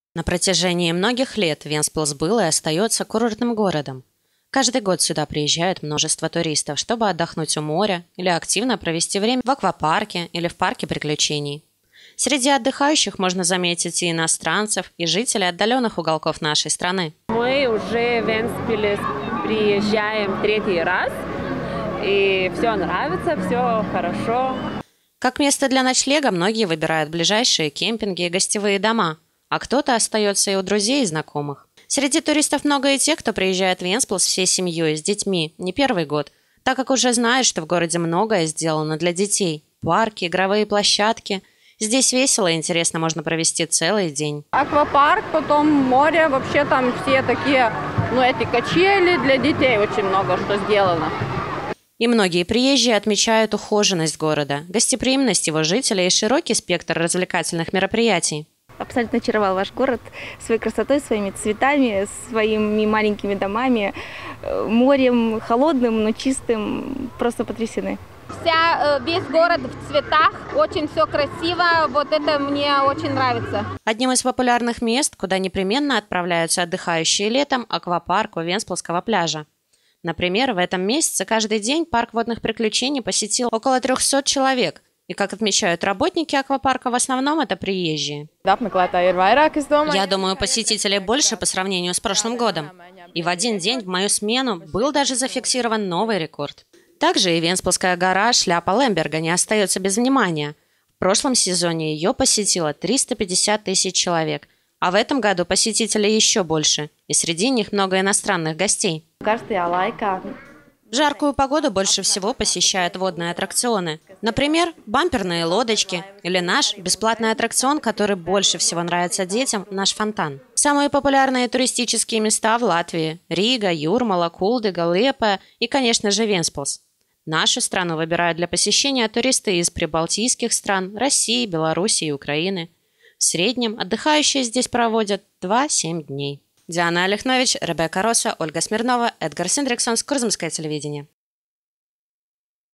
На протяжении многих лет Венспилс был и остается курортным городом. Каждый год сюда приезжает множество туристов, чтобы отдохнуть у моря или активно провести время в аквапарке или в парке приключений. Среди отдыхающих можно заметить и иностранцев, и жителей отдаленных уголков нашей страны. Мы уже в Венспилс приезжаем третий раз, и все нравится, все хорошо. Как место для ночлега многие выбирают ближайшие кемпинги и гостевые дома, а кто-то остается и у друзей и знакомых. Среди туристов много и тех, кто приезжает в Венспилс всей семьей, с детьми, не первый год, так как уже знают, что в городе многое сделано для детей. Парки, игровые площадки. Здесь весело и интересно, можно провести целый день. Аквапарк, потом море, вообще там все такие, эти качели для детей, очень много что сделано. И многие приезжие отмечают ухоженность города, гостеприимность его жителей и широкий спектр развлекательных мероприятий. Абсолютно очаровал ваш город своей красотой, своими цветами, своими маленькими домами, морем холодным, но чистым. Просто потрясены. Весь город в цветах, очень все красиво, вот это мне очень нравится. Одним из популярных мест, куда непременно отправляются отдыхающие летом, аквапарк у Венспилсского пляжа. Например, в этом месяце каждый день парк водных приключений посетил около 300 человек. И, как отмечают работники аквапарка, в основном это приезжие. Я думаю, посетителей больше по сравнению с прошлым годом. И в один день в мою смену был даже зафиксирован новый рекорд. Также и Венспилсская гора «Шляпа Лемберга» не остается без внимания. В прошлом сезоне ее посетило 350 тысяч человек, а в этом году посетителей еще больше, и среди них много иностранных гостей. В жаркую погоду больше всего посещают водные аттракционы. Например, бамперные лодочки или наш бесплатный аттракцион, который больше всего нравится детям – наш фонтан. Самые популярные туристические места в Латвии – Рига, Юрмала, Кулдига, Лиепая и, конечно же, Венспилс. Нашу страну выбирают для посещения туристы из прибалтийских стран, России, Беларуси и Украины. В среднем отдыхающие здесь проводят 2-7 дней. Диана Олехнович, Ребекка Росса, Ольга Смирнова, Эдгар Синдриксон, Курзамское телевидение.